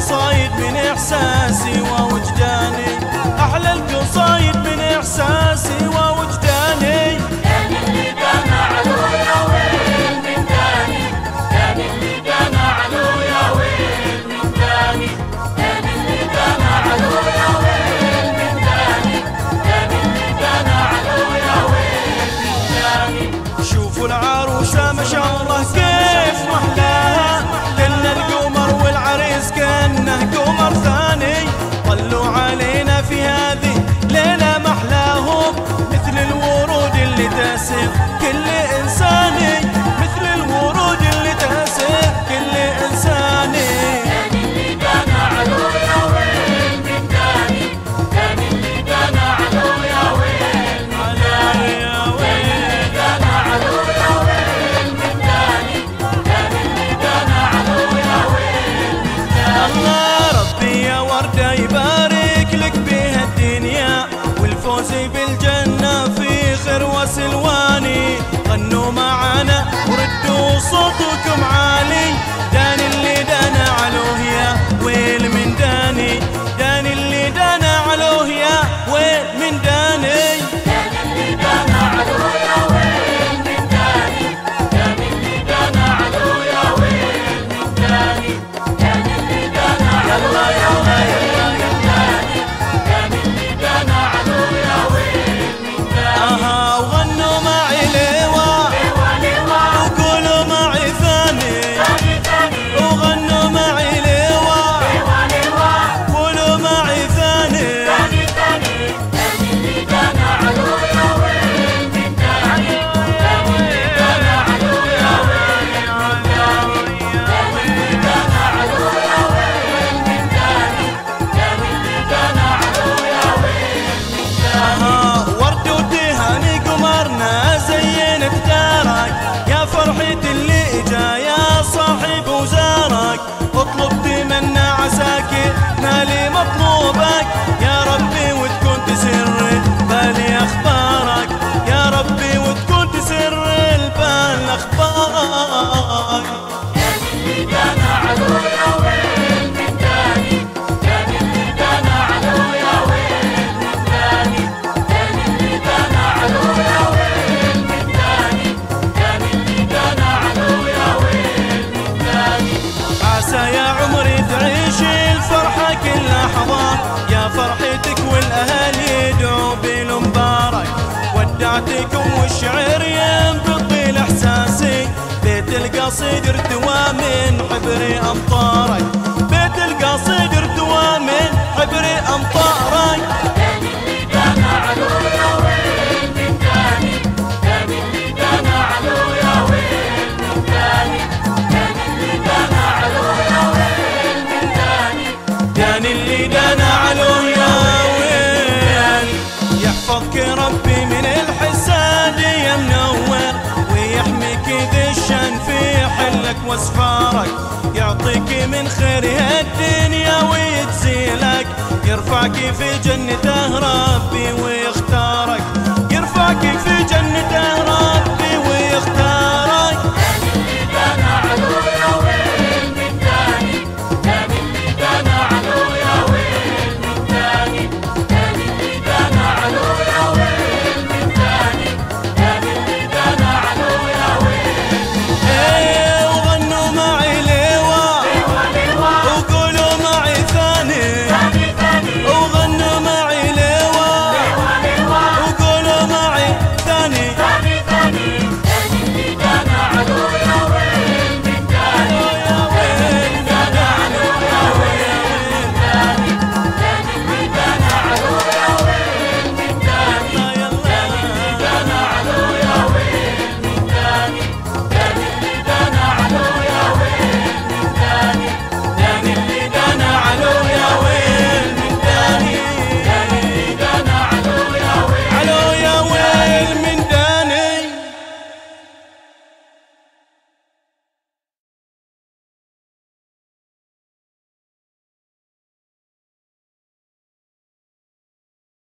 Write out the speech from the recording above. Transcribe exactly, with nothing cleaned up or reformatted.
القصايد من إحساسي ووجداني، أحلى القصايد من إحساسي ووجداني. داني اللي دانا علو يا ويل من داني، داني اللي دانا علو يا ويل من داني، داني اللي دانا علو يا ويل من داني، داني اللي دانا علو يا ويل من داني. شوفوا العروسة ما شاء الله كيف محلاها، كنا القمر والعريس كأنه قمر ثاني. طلوا علينا في هذه ليلة محلاهم، مثل الورود اللي تسر كل إنساني، مثل الورود اللي تسر كل إنساني. داني اللي دانا علو يا ويل من داني، داني اللي دانا علو يا ويل من داني، داني اللي دانا علو يا ويل من داني، داني اللي دانا علو يا ويل من داني. الله ربي يا وردة يبارك لك بها الدنيا، والفوز بالجنة في خير وسلواني. غنوا معنا وردوا صوتكم عالي، داني اللي دانا علوه يا ويل من داني، داني اللي دانا علوه يا ويل من داني. داني اللي دانا علو يا ويل من داني، داني اللي دانا علو يا ويل من داني، داني اللي دانا علو يا ويل من داني، داني اللي دانا علو يا ويل من داني. اها وغنوا معي لواء لوا لوا وقولوا معي ثاني، ثاني ثاني، وغنوا معي لواء لوا لوا قولوا معي ثاني. ثاني ثاني، داني اللي دانا علو يا ويل من داني، داني اللي دانا علو يا ويل من داني، داني اللي دانا علو يا ويل من داني، داني اللي دانا علو يا ويل من داني. آه ورد وتهاني قمرنا زينت دارك، يا فرحة اللي اجا يا صاحب وزارك. اطلب تمنى عساك مالي مطلوبك، يا ربي وتكون تسر بالي اخبارك، يا ربي وتكون تسر البال اخبارك. داني اللي دانا علو يا ويل من داني، داني اللي دانا علو يا ويل من داني، داني اللي دانا علو يا ويل من داني، داني اللي دانا علو يا ويل من داني. عسى يا عمري تعيش الفرحة كل لحظة، يا فرحتك والأهل يدعوا بالمبارك. ودعتكم والشعر ينبضي لإحساسي، بيت القصيد ارتوى من حبر أمطارك، بيت القصيد ارتوى من حبر أمطارك. داني اللي دانا علو يا ويل من داني، داني اللي دانا علو يا ويل من داني، داني اللي دانا علو يا ويل من داني، داني اللي دانا علوه يا ويل. يحفظك ربي من الحساد يا منور، ويحميك ذي الشان في حلك واسفارك. يعطيك من خير الدنيا ويجزيلك، يرفعك في جنته رب